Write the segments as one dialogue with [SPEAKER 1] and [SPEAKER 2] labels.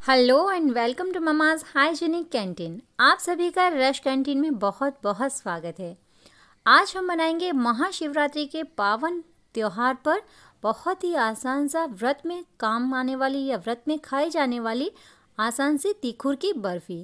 [SPEAKER 1] Hello and welcome to Mama's hygienic canteen. आप सभी का रश कैंटीन में बहुत बहुत स्वागत है। आज हम बनाएंगे महाशिवरात्रि के पावन त्यौहार पर बहुत ही आसान सा व्रत में काम आने वाली या व्रत में खाई जाने वाली आसान सी तीखुर की बर्फी।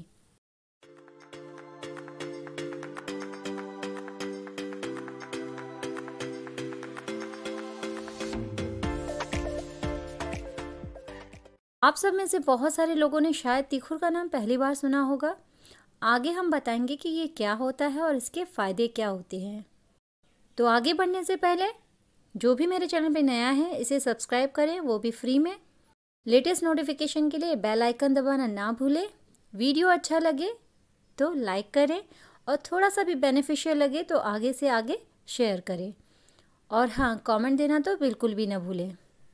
[SPEAKER 1] आप सब में से बहुत सारे लोगों ने शायद तीखुर का नाम पहली बार सुना होगा। आगे हम बताएंगे कि ये क्या होता है और इसके फ़ायदे क्या होते हैं। तो आगे बढ़ने से पहले जो भी मेरे चैनल पे नया है इसे सब्सक्राइब करें, वो भी फ्री में। लेटेस्ट नोटिफिकेशन के लिए बेल आइकन दबाना ना भूलें। वीडियो अच्छा लगे तो लाइक करें और थोड़ा सा भी बेनिफिशियल लगे तो आगे से आगे शेयर करें। और हाँ, कमेंट देना तो बिल्कुल भी ना भूलें।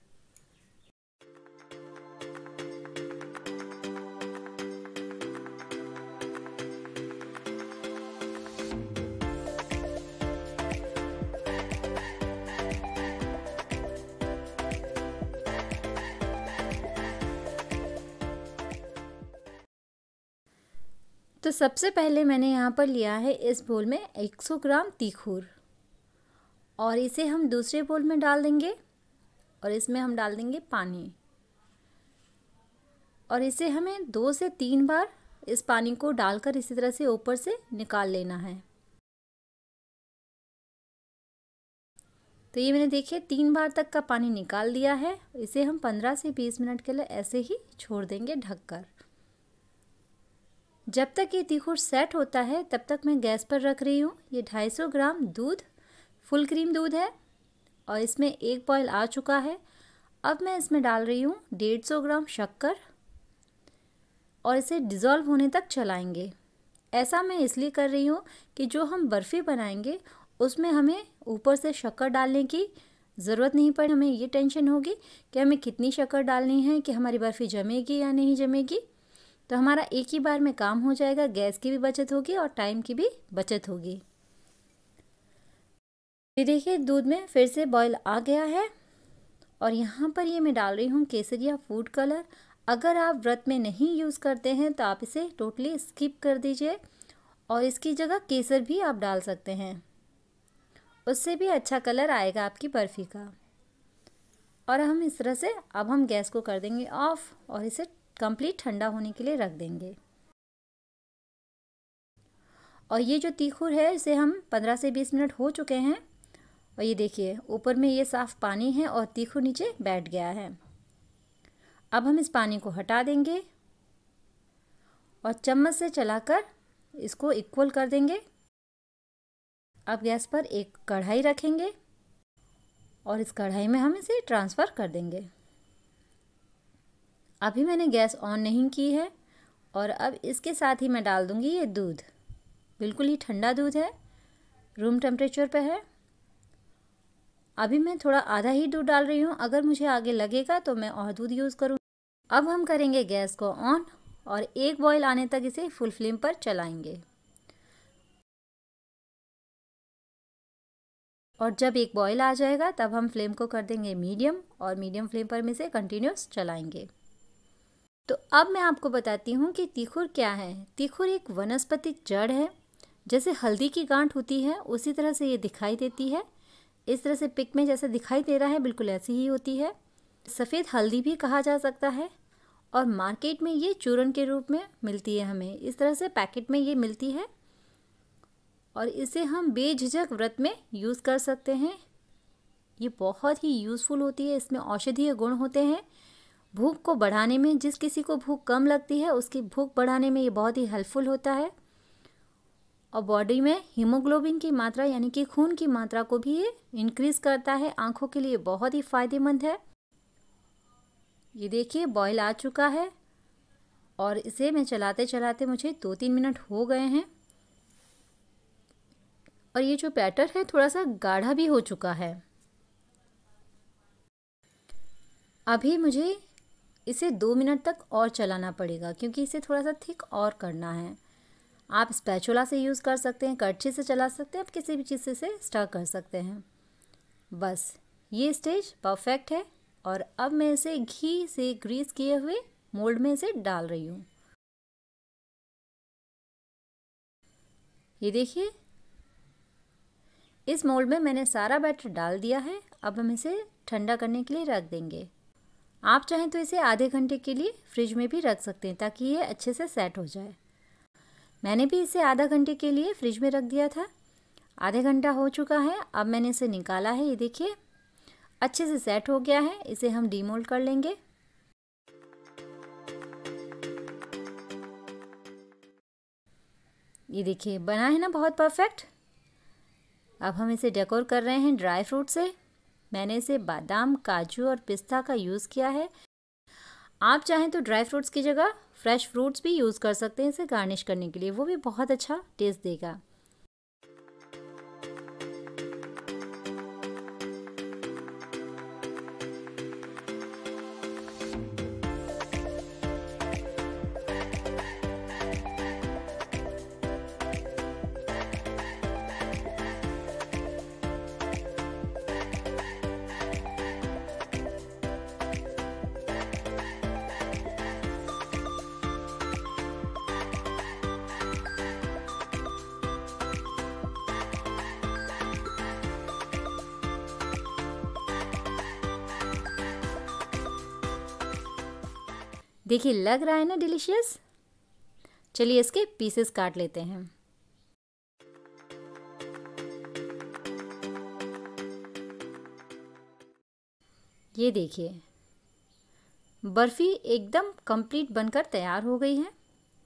[SPEAKER 1] तो सबसे पहले मैंने यहाँ पर लिया है इस बोल में 100 ग्राम तीखूर और इसे हम दूसरे बोल में डाल देंगे और इसमें हम डाल देंगे पानी और इसे हमें 2 से 3 बार इस पानी को डालकर इसी तरह से ऊपर से निकाल लेना है। तो ये मैंने देखिए 3 बार तक का पानी निकाल दिया है। इसे हम 15 से 20 मिनट के लिए ऐसे ही छोड़ देंगे ढककर। जब तक ये तीखुर सेट होता है तब तक मैं गैस पर रख रही हूँ। ये 250 ग्राम दूध फुल क्रीम दूध है और इसमें एक बॉयल आ चुका है। अब मैं इसमें डाल रही हूँ 150 ग्राम शक्कर और इसे डिज़ोल्व होने तक चलाएंगे। ऐसा मैं इसलिए कर रही हूँ कि जो हम बर्फ़ी बनाएंगे उसमें हमें ऊपर से शक्कर डालने की ज़रूरत नहीं पड़े। हमें ये टेंशन होगी कि हमें कितनी शक्कर डालनी है, कि हमारी बर्फ़ी जमेगी या नहीं जमेगी। तो हमारा एक ही बार में काम हो जाएगा, गैस की भी बचत होगी और टाइम की भी बचत होगी। ये देखिए दूध में फिर से बॉयल आ गया है और यहाँ पर ये मैं डाल रही हूँ केसरिया फूड कलर। अगर आप व्रत में नहीं यूज़ करते हैं तो आप इसे टोटली स्किप कर दीजिए और इसकी जगह केसर भी आप डाल सकते हैं, उससे भी अच्छा कलर आएगा आपकी बर्फ़ी का। और हम इस तरह से अब हम गैस को कर देंगे ऑफ और इसे कंप्लीट ठंडा होने के लिए रख देंगे। और ये जो तीखुर है इसे हम 15 से 20 मिनट हो चुके हैं और ये देखिए ऊपर में ये साफ़ पानी है और तीखुर नीचे बैठ गया है। अब हम इस पानी को हटा देंगे और चम्मच से चलाकर इसको इक्वल कर देंगे। अब गैस पर एक कढ़ाई रखेंगे और इस कढ़ाई में हम इसे ट्रांसफ़र कर देंगे। अभी मैंने गैस ऑन नहीं की है और अब इसके साथ ही मैं डाल दूंगी ये दूध। बिल्कुल ही ठंडा दूध है, रूम टेम्परेचर पे है। अभी मैं थोड़ा आधा ही दूध डाल रही हूँ, अगर मुझे आगे लगेगा तो मैं और दूध यूज़ करूँ। अब हम करेंगे गैस को ऑन और एक बॉयल आने तक इसे फुल फ्लेम पर चलाएंगे। और जब एक बॉयल आ जाएगा तब हम फ्लेम को कर देंगे मीडियम और मीडियम फ्लेम पर हम इसे कंटिन्यूस चलाएंगे। तो अब मैं आपको बताती हूँ कि तीखुर क्या है। तीखुर एक वनस्पतिक जड़ है। जैसे हल्दी की गांठ होती है उसी तरह से ये दिखाई देती है। इस तरह से पिक में जैसे दिखाई दे रहा है बिल्कुल ऐसी ही होती है। सफ़ेद हल्दी भी कहा जा सकता है और मार्केट में ये चूर्ण के रूप में मिलती है। हमें इस तरह से पैकेट में ये मिलती है और इसे हम बेझिझक व्रत में यूज़ कर सकते हैं। ये बहुत ही यूज़फुल होती है, इसमें औषधीय गुण होते हैं। भूख को बढ़ाने में, जिस किसी को भूख कम लगती है उसकी भूख बढ़ाने में ये बहुत ही हेल्पफुल होता है। और बॉडी में हीमोग्लोबिन की मात्रा यानी कि खून की मात्रा को भी ये इंक्रीज़ करता है। आँखों के लिए बहुत ही फ़ायदेमंद है। ये देखिए बॉयल आ चुका है और इसे मैं चलाते चलाते मुझे 2-3 मिनट हो गए हैं और ये जो बैटर है थोड़ा सा गाढ़ा भी हो चुका है। अभी मुझे इसे 2 मिनट तक और चलाना पड़ेगा क्योंकि इसे थोड़ा सा थिक और करना है। आप स्पैचुला से यूज़ कर सकते हैं, करछी से चला सकते हैं, आप किसी भी चीज़ से स्टर कर सकते हैं। बस ये स्टेज परफेक्ट है और अब मैं इसे घी से ग्रीस किए हुए मोल्ड में इसे डाल रही हूँ। ये देखिए, इस मोल्ड में मैंने सारा बैटर डाल दिया है। अब हम इसे ठंडा करने के लिए रख देंगे। आप चाहें तो इसे आधे घंटे के लिए फ्रिज में भी रख सकते हैं ताकि ये अच्छे से सेट हो जाए। मैंने भी इसे आधा घंटे के लिए फ्रिज में रख दिया था। आधे घंटा हो चुका है। अब मैंने इसे निकाला है। ये देखिए, अच्छे से सेट हो गया है। इसे हम डीमोल्ड कर लेंगे। ये देखिए, बना है ना बहुत परफेक्ट। अब हम इसे डेकोर कर रहे हैं ड्राई फ्रूट से। मैंने इसे बादाम, काजू और पिस्ता का यूज़ किया है। आप चाहें तो ड्राई फ्रूट्स की जगह फ्रेश फ्रूट्स भी यूज़ कर सकते हैं इसे गार्निश करने के लिए, वो भी बहुत अच्छा टेस्ट देगा। देखिए, लग रहा है ना डिलीशियस। चलिए इसके पीसेस काट लेते हैं। ये देखिए, बर्फ़ी एकदम कंप्लीट बनकर तैयार हो गई है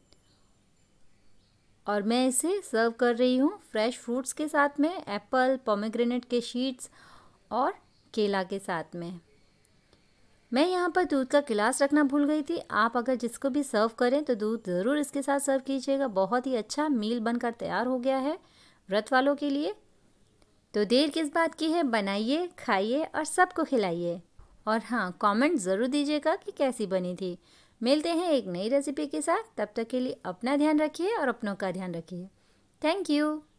[SPEAKER 1] और मैं इसे सर्व कर रही हूँ फ्रेश फ्रूट्स के साथ में, एप्पल, पोमेग्रेनेट के शीट्स और केला के साथ में। मैं यहाँ पर दूध का गिलास रखना भूल गई थी। आप अगर जिसको भी सर्व करें तो दूध ज़रूर इसके साथ सर्व कीजिएगा। बहुत ही अच्छा मील बनकर तैयार हो गया है व्रत वालों के लिए। तो देर किस बात की है, बनाइए, खाइए और सबको खिलाइए। और हाँ, कमेंट ज़रूर दीजिएगा कि कैसी बनी थी। मिलते हैं एक नई रेसिपी के साथ। तब तक के लिए अपना ध्यान रखिए और अपनों का ध्यान रखिए। Thank you.